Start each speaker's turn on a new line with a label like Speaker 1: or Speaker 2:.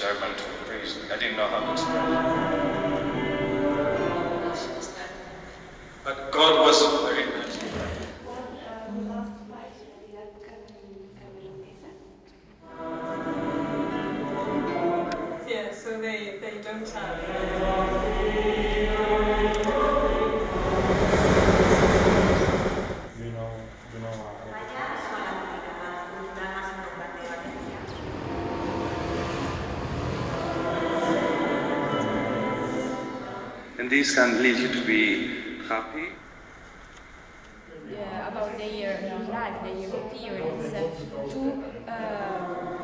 Speaker 1: German to a priest. I didn't know how to express it. But God was very nice.
Speaker 2: Yeah, so they don't have...
Speaker 1: And this can lead you to be happy?
Speaker 3: About their life, their experience, to